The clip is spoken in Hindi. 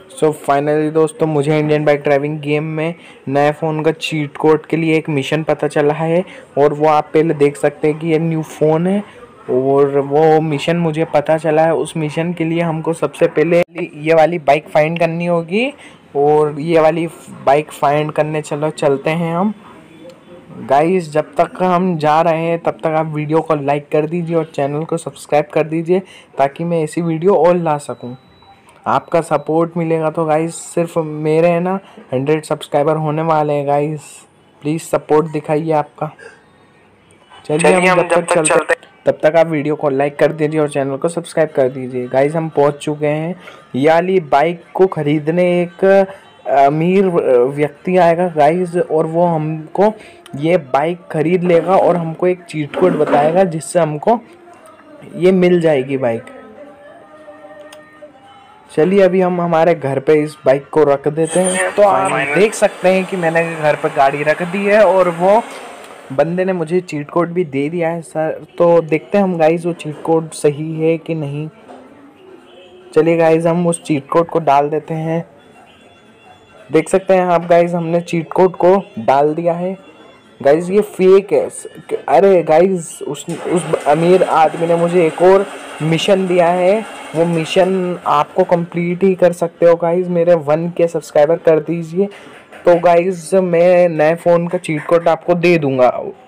सो फाइनली दोस्तों मुझे इंडियन बाइक ड्राइविंग गेम में नए फ़ोन का चीट कोड के लिए एक मिशन पता चला है और वो आप पहले देख सकते हैं कि ये न्यू फ़ोन है और वो मिशन मुझे पता चला है। उस मिशन के लिए हमको सबसे पहले ये वाली बाइक फाइंड करनी होगी और ये वाली बाइक फाइंड करने चलते हैं हम गाइस। जब तक हम जा रहे हैं तब तक आप वीडियो को लाइक कर दीजिए और चैनल को सब्सक्राइब कर दीजिए ताकि मैं ऐसी वीडियो और ला सकूं। आपका सपोर्ट मिलेगा तो गाइस सिर्फ मेरे है ना 100 सब्सक्राइबर होने वाले हैं गाइस, प्लीज़ सपोर्ट दिखाइए आपका। चलिए हम जब तक चलते तब तक आप वीडियो को लाइक कर दीजिए और चैनल को सब्सक्राइब कर दीजिए। गाइस हम पहुंच चुके हैं। ये वाली बाइक को ख़रीदने एक अमीर व्यक्ति आएगा गाइस और वो हमको ये बाइक ख़रीद लेगा और हमको एक चीट कोड बताएगा जिससे हमको ये मिल जाएगी बाइक। चलिए अभी हम हमारे घर पे इस बाइक को रख देते हैं। तो आप देख सकते हैं कि मैंने घर पर गाड़ी रख दी है और वो बंदे ने मुझे चीट कोड भी दे दिया है सर। तो देखते हैं हम गाइस वो चीट कोड सही है कि नहीं। चलिए गाइस हम उस चीट कोड को डाल देते हैं। देख सकते हैं आप गाइस हमने चीट कोड को डाल दिया है। गाइस ये फेक है। अरे गाइस उस अमीर आदमी ने मुझे एक और मिशन दिया है। वो मिशन आपको कंप्लीट ही कर सकते हो गाइस। मेरे 1K सब्सक्राइबर कर दीजिए तो गाइस मैं नए फ़ोन का चीट कोड आपको दे दूंगा।